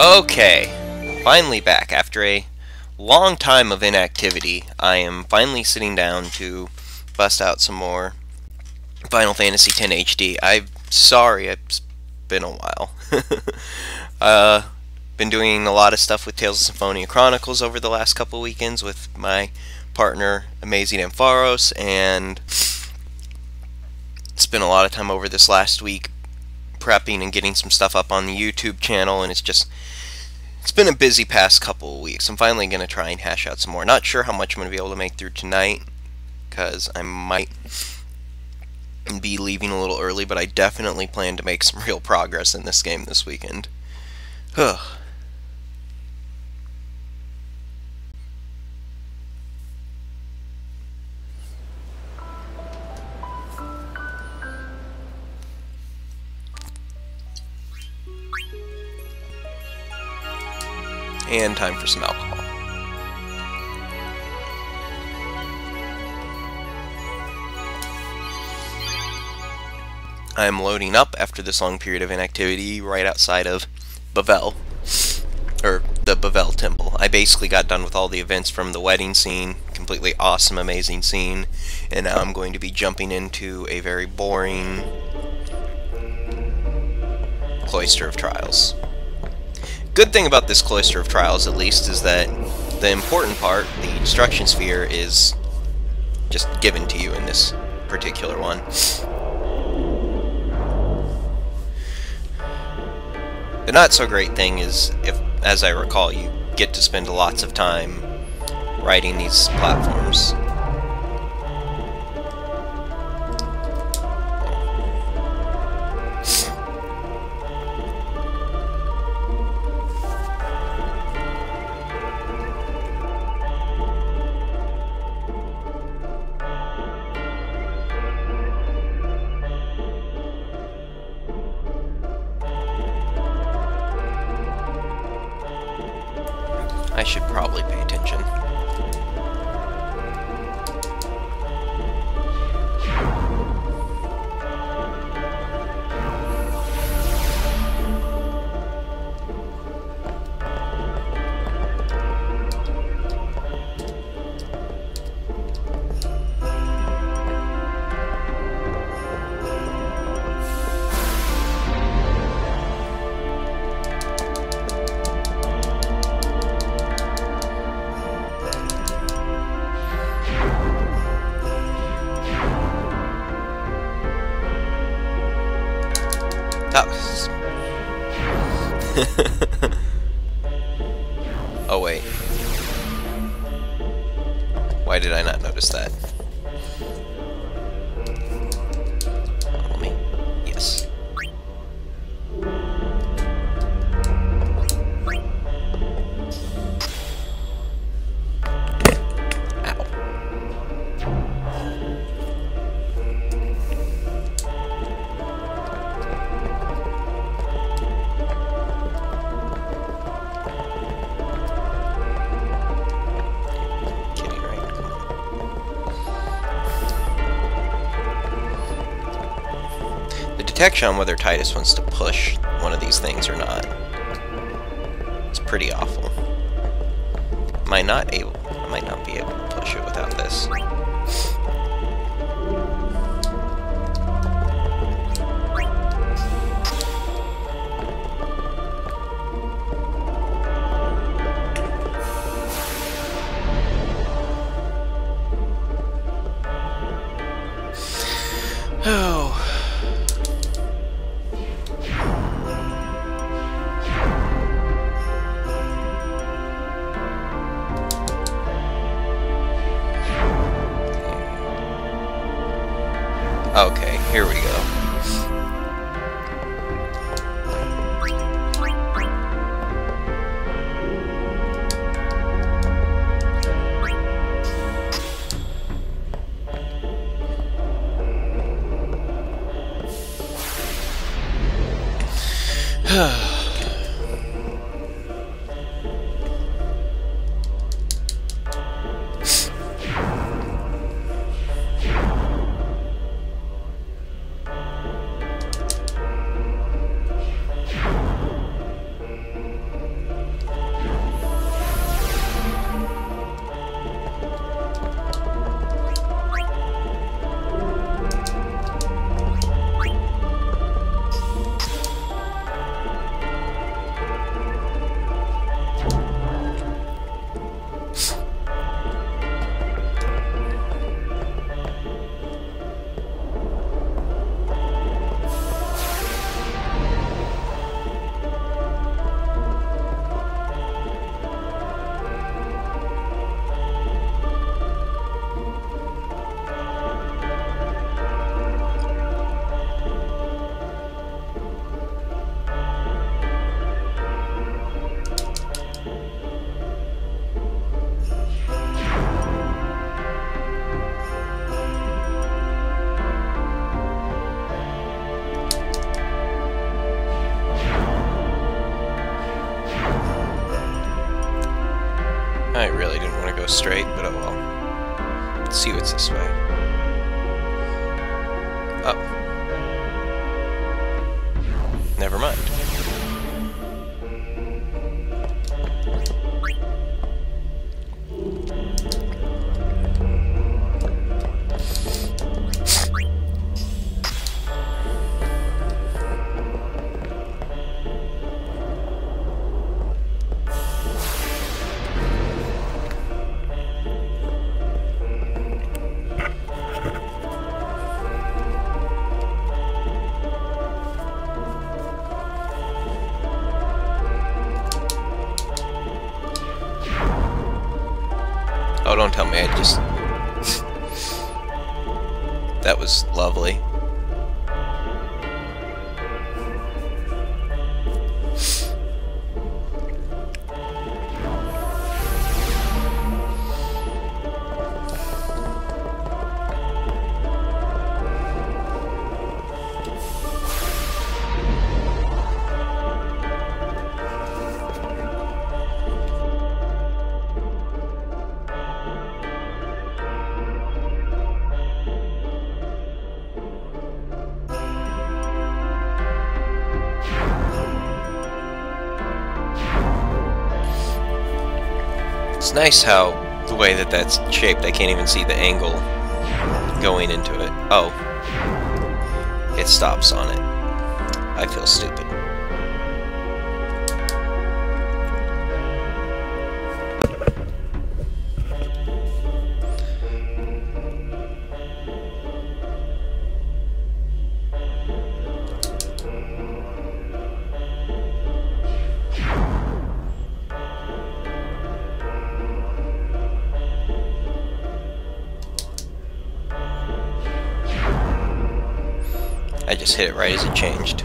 Okay, finally back. After a long time of inactivity, I am finally sitting down to bust out some more Final Fantasy X HD. I'm sorry, it's been a while. Been doing a lot of stuff with Tales of Symphonia Chronicles over the last couple weekends with my partner, Amazing Ampharos, and spent a lot of time over this last week prepping and getting some stuff up on the YouTube channel, and it's been a busy past couple of weeks. I'm finally going to try and hash out some more. Not sure how much I'm going to be able to make through tonight, because I might be leaving a little early, but I definitely plan to make some real progress in this game this weekend. And time for some alcohol. I am loading up after this long period of inactivity right outside of Bevelle, or the Bevelle Temple. I basically got done with all the events from the wedding scene, completely awesome, amazing scene, and now I'm going to be jumping into a very boring Cloister of Trials. Good thing about this Cloister of Trials, at least, is that the important part, the instruction sphere, is just given to you in this particular one. The not so great thing is, as I recall, you get to spend lots of time riding these platforms. I should probably pay attention. Oh wait. Why did I not notice that? Follow me. Yes. Detection on whether Titus wants to push one of these things or not. It's pretty awful. I might not be able to push it without this. Oh. Okay, here we go. straight, but oh well. Let's see what's this way. Oh. Never mind. Oh, don't tell me I just... That was lovely. It's nice how the way that that's shaped, I can't even see the angle going into it. Oh. It stops on it. I feel stupid. I just hit it right as it changed.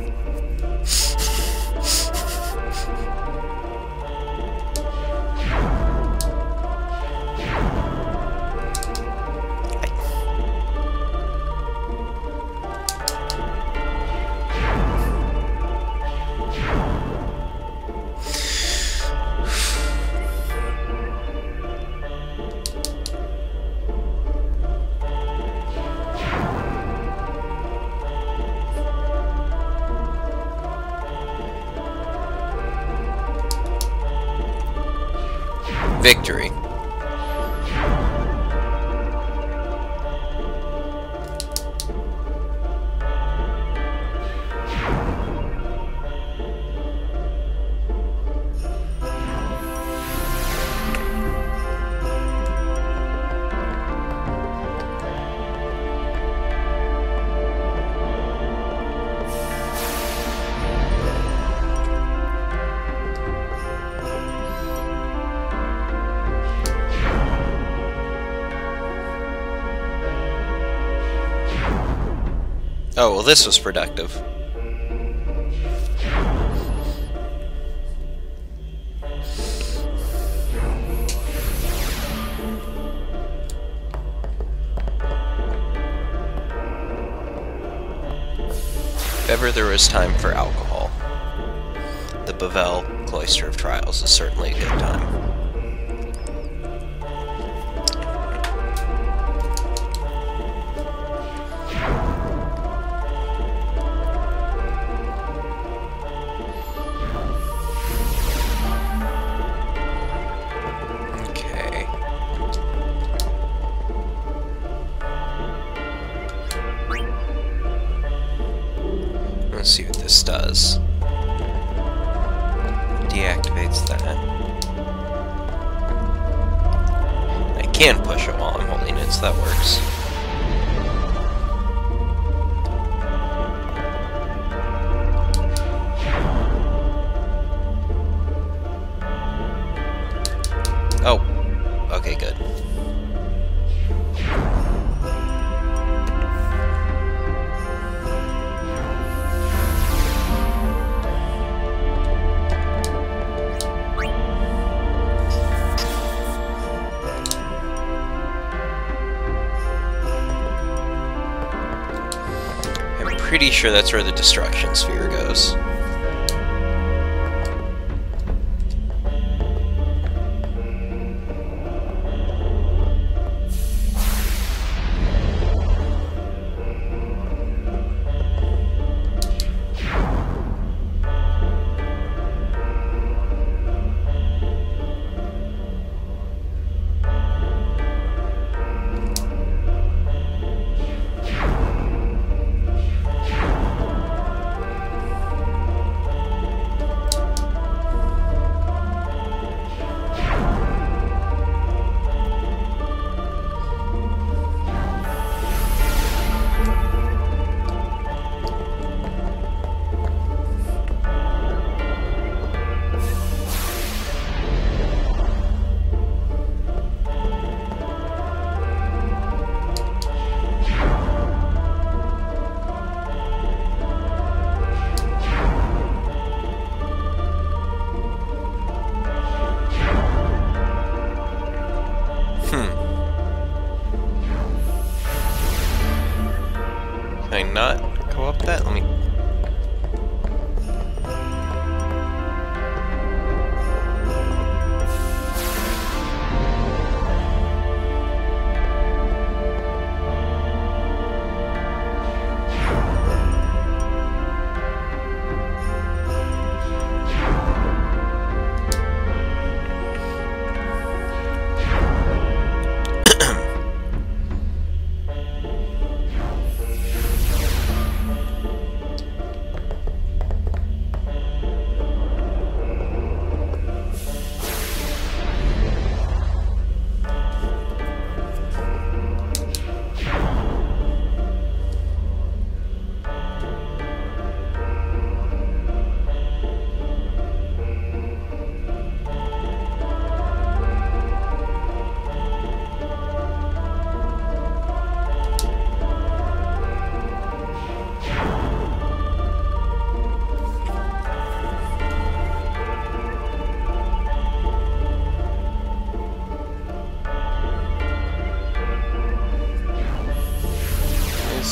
Victory. Oh, well, this was productive. If ever there was time for alcohol, the Bevelle Cloister of Trials is certainly a good time. Let's see what this does. Deactivates that. I can push it while I'm holding it, so that works. Oh, okay, good. Pretty sure that's where the destruction sphere goes.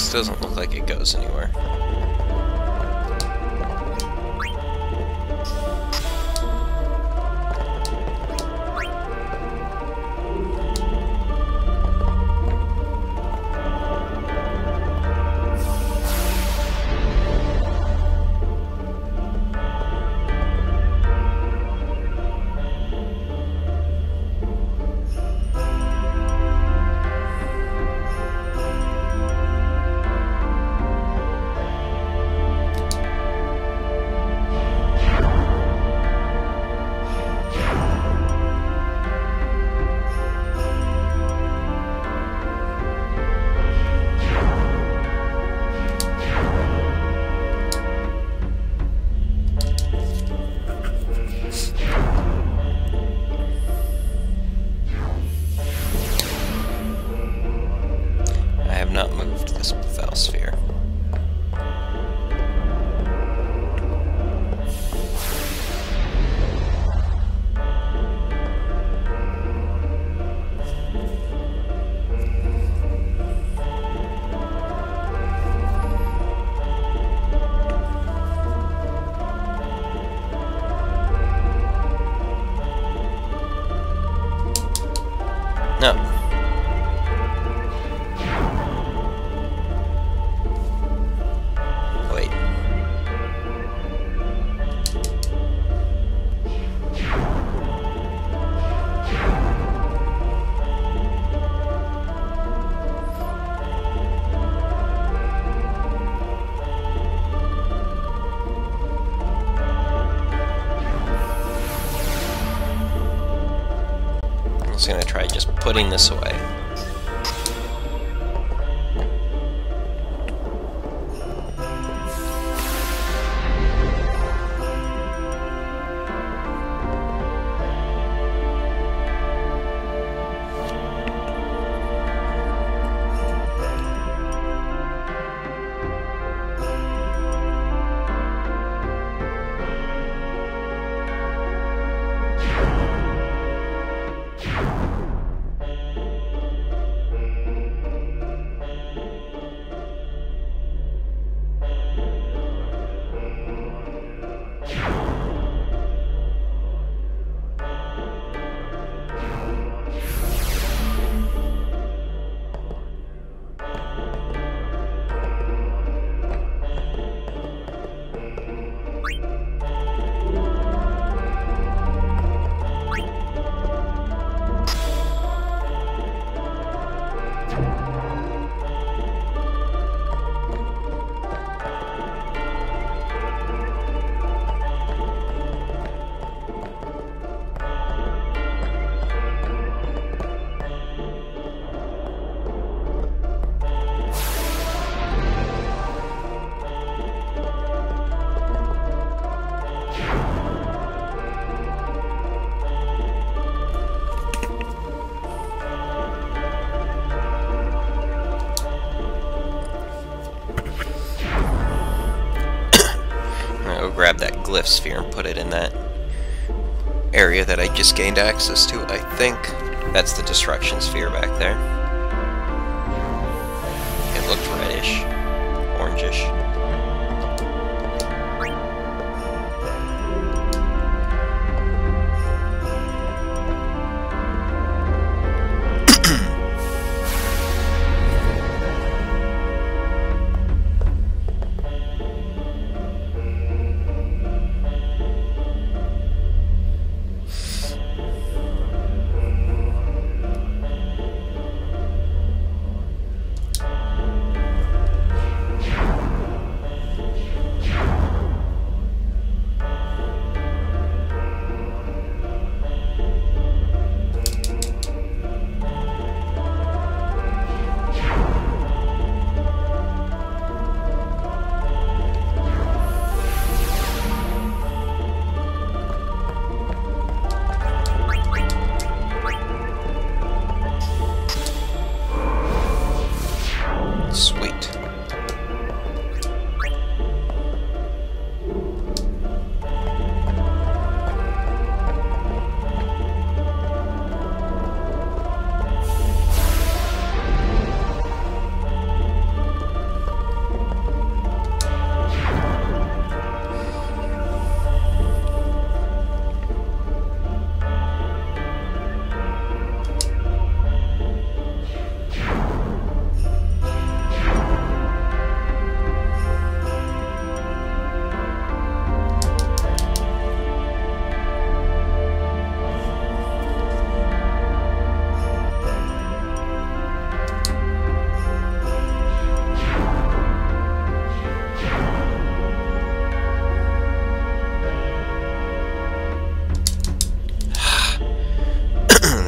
This doesn't look like it goes anywhere. Not moved this Bevelle sphere. No. I'm just gonna try just putting this away. Grab that glyph sphere and put it in that area that I just gained access to. I think that's the destruction sphere back there. It looked reddish, orangish.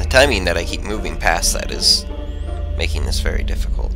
timing that I keep moving past that is making this very difficult.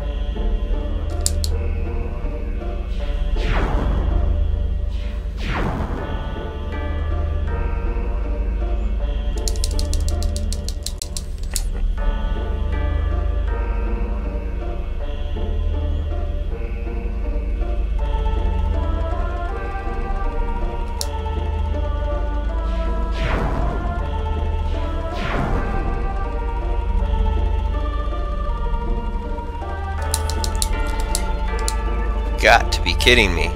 Got to be kidding me.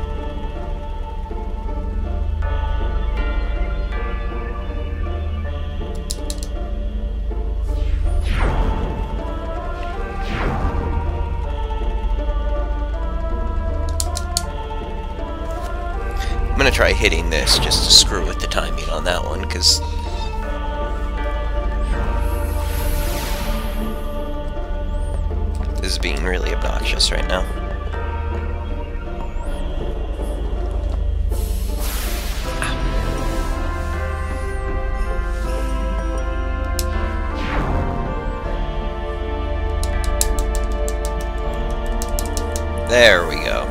I'm gonna try hitting this just to screw with the timing on that one, because this is being really obnoxious right now. There we go.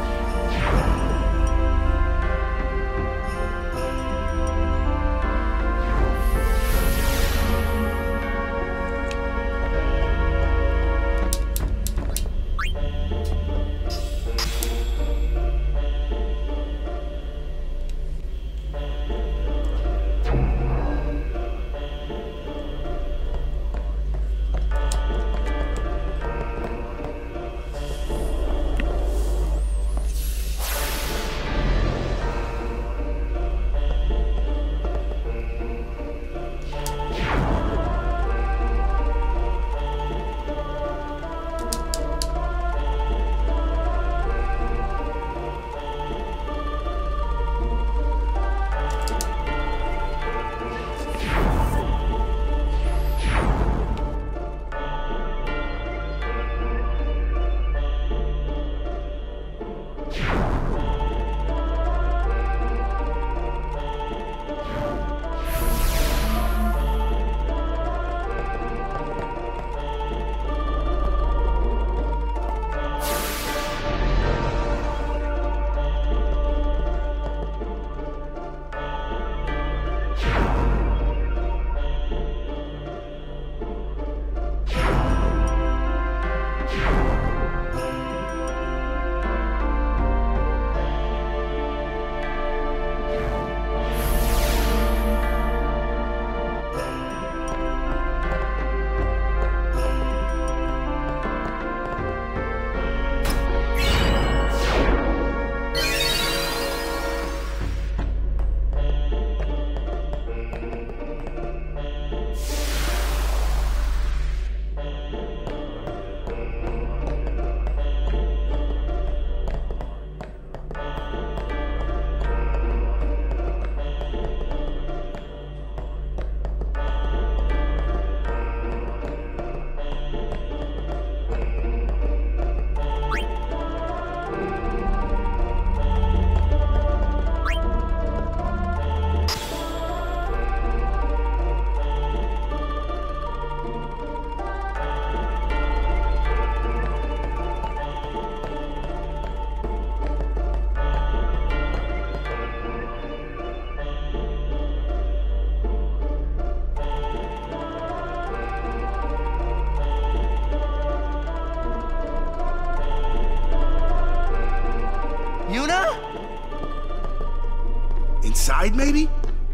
Inside, maybe?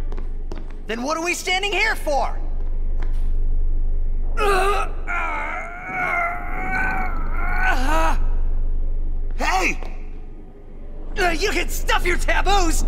Then what are we standing here for? Hey! You can stuff your taboos!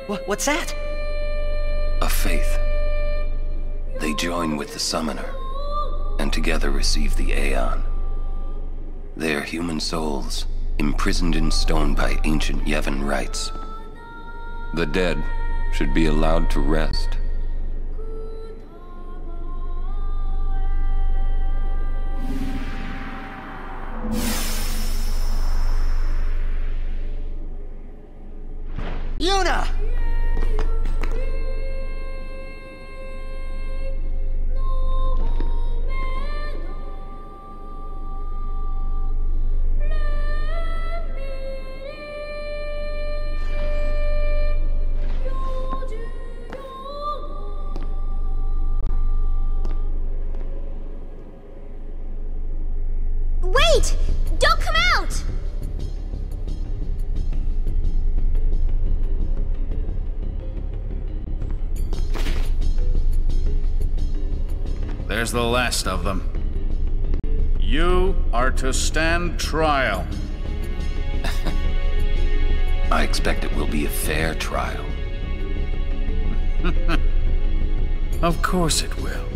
What's that? A faith. They join with the summoner, and together receive the Aeon. They are human souls, imprisoned in stone by ancient Yevon rites. The dead should be allowed to rest. Yuna! Wait! Don't come out! There's the last of them. You are to stand trial. I expect it will be a fair trial. Of course it will.